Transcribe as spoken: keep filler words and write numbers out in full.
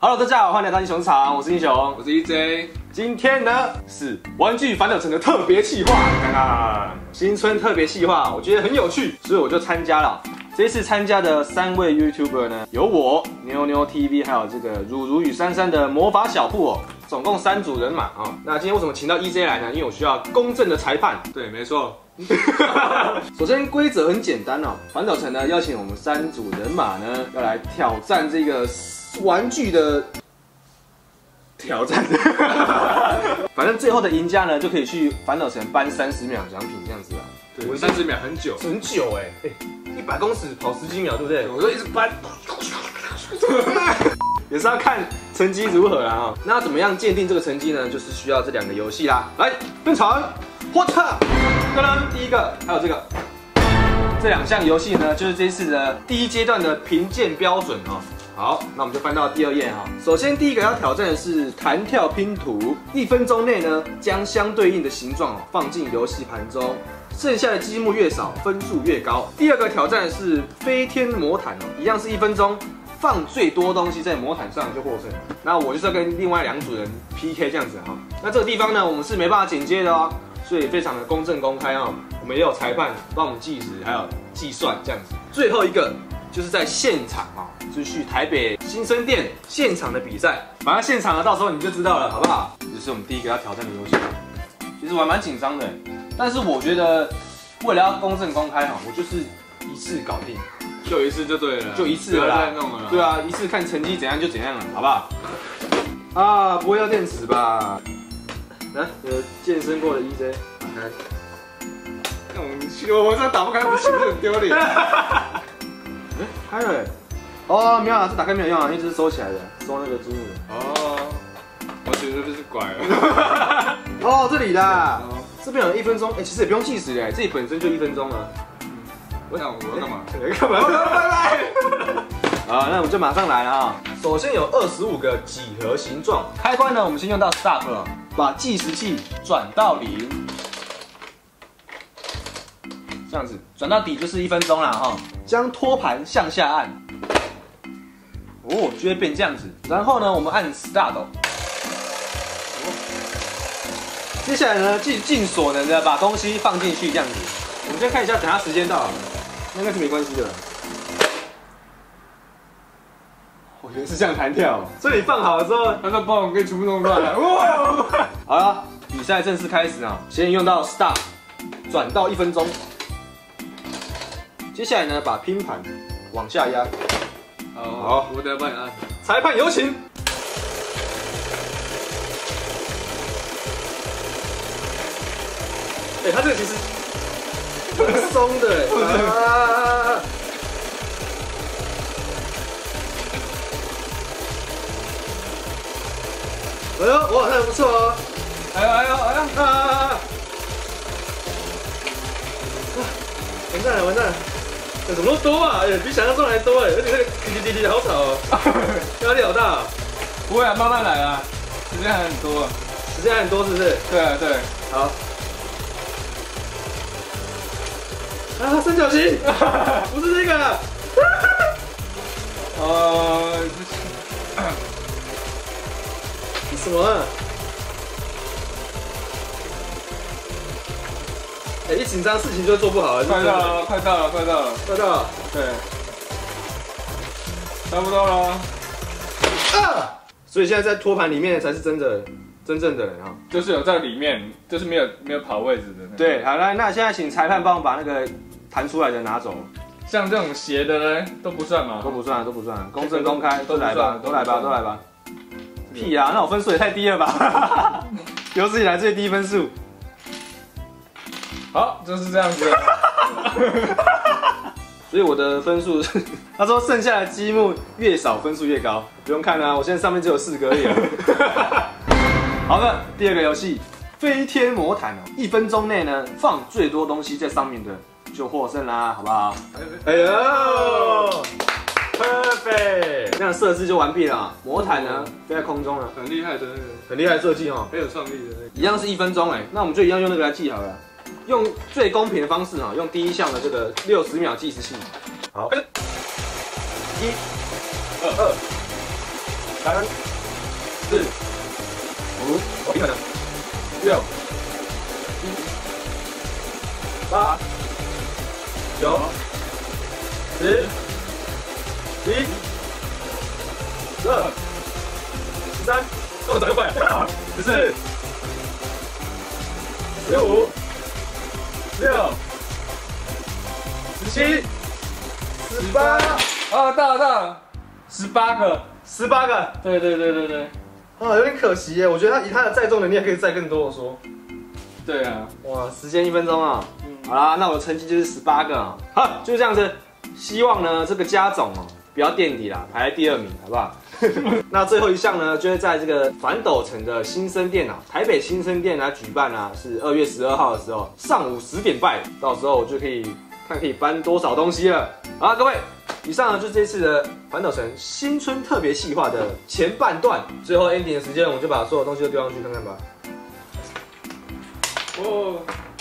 Hello， 大家好，欢迎来到英雄场，我是英雄， 我是 E J。 今天呢是玩具反斗城的特别企划，看看新春特别企划，我觉得很有趣，所以我就参加了。这一次参加的三位 YouTuber 呢，有我妞妞 T V， 还有这个如如与珊珊的魔法小铺哦，总共三组人马啊、哦。那今天为什么请到 E J 来呢？因为我需要公正的裁判。 对，没错。 首先规则很简单哦，反斗城呢邀请我们三组人马呢要来挑战这个玩具的挑战。反正最后的赢家呢就可以去反斗城搬三十秒奖品这样子啦。 对，三十秒很久， 很久哎、欸，一百公尺跑十几秒，对不对？ 我说一直搬， 也是要看成绩如何啦啊、哦。那要怎么样鉴定这个成绩呢？就是需要这两个游戏啦。来，登场，火车，噔噔，第一个，还有这个，这两项游戏呢，就是这次的第一阶段的评鉴标准哦。好，那我们就翻到第二页哈。首先第一个要挑战的是弹跳拼图，一分钟内呢将相对应的形状哦放进游戏盘中。剩下的积木越少，分数越高。第二个挑战是飞天魔毯哦，一样是一分钟，放最多东西在魔毯上就获胜。那我就是要跟另外两组人 P K 这样子哈。那这个地方呢，我们是没办法剪接的哦，所以非常的公正公开哦。我们也有裁判帮我们计时，还有计算这样子。最后一个就是在现场啊、哦，就是去台北新生店现场的比赛。反正现场的到时候你就知道了，好不好？这是我们第一个要挑战的游戏。其实我还蛮紧张的。但是我觉得，为了要公正公开哈，我就是一次搞定， 就一次就对了， 就一次了啦， 不要再弄了。 对啊，一次看成绩怎样就怎样了，好不好？啊，不会要电池吧？来，有健身过的 E J， 打开。 那我我这打不开，不是很丢脸。 哎，开了哎。哦，没有啊，这打开没有用啊，因为这是收起来的，收那个积木的。 哦，我觉得不是拐了。 哦，这里啦。这边有一分钟，哎、欸，其实也不用计时嘞，这里本身就一分钟了。 我想我要干嘛？ 干嘛？拜拜。好，那我们就马上来了啊。首先有二十五个几何形状，开关呢，我们先用到 stop 了，把计时器转到零，这样子转到底就是一分钟了哈。将托盘向下按，哦，就会变这样子。然后呢，我们按 start。接下来呢，尽尽所能的把东西放进去，这样子。我们先看一下，等下时间到了，应该是没关系的。我原来是这样弹跳，所以你放好了之后， 他说帮我给全部弄乱了。哇！ 好了，比赛正式开始啊！先用到 stop， 转到一分钟。接下来呢，把拼盘往下压。 好，我等下帮你按。 裁判有请。哎、欸，它这个其实很松的、欸，啊！哎呦，我好像不错哦！ 哎呦哎呦哎呦啊！完蛋了完蛋了！怎么那么多啊？哎、欸，比想象中还多哎、欸，而且那个滴滴滴滴好吵哦，压力好大、哦。 不会啊，慢慢来啊，时间还很多， 时间还很多是不是？ 对啊对， 好。啊，三角形，不是这个。 呃， 什么啊？哎、欸，一紧张事情就做不好了。 快到了，快到了，快到了， 快到了。 对，差不多了。 啊！所以现在在托盘里面才是真的。真正的人啊， 就是有在里面，就是没有没有跑位置的、那個。 对，好了，那现在请裁判帮我把那个弹出来的拿走。 像这种斜的呢，都不算吗？ 都不算，都不算，公正公开，都来吧， 都来吧，都来吧。屁啊，那我分数也太低了吧！有史以来最低分数。 好，就是这样子。 所以我的分数是，他说剩下的积木越少分数越高，不用看啦、啊，我现在上面只有四个而已。好的，第二个游戏飞天魔毯哦，一分钟内呢放最多东西在上面的就获胜啦，好不好？哎呦 ，perfect， 这样设置就完毕了。魔毯呢飞在空中了， 很厉害的， 很厉害的设计哦， 很有创意的。 一样是一分钟哎，那我们就一样用那个来记好了。用最公平的方式哈，用第一项的这个六十秒计时器。好，一、二、 三、四、五，我平衡了，六、七、八、九、十、十一、十二、十三，哦，打得快，十四、十五、十六、十七、十八， 啊，到了到了，十八个， 十八个。 对对对对对， 啊，有点可惜耶。我觉得他以他的载重能力还可以载更多。我说， 对啊， 哇，时间一分钟啊。 嗯， 好啦，那我的成绩就是十八个啊。好，就是这样子。希望呢这个加总哦不要垫底啦，排在第二名，好不好？那最后一项呢，就是在这个反斗城的新生电脑台北新生店来举办啊，是二月十二号的时候，上午十点半，到时候我就可以看可以搬多少东西了。好，各位，以上呢就是这次的反斗城新春特别企划的前半段，最后 ending 的时间，我们就把所有东西都丢上去看看吧。 哦。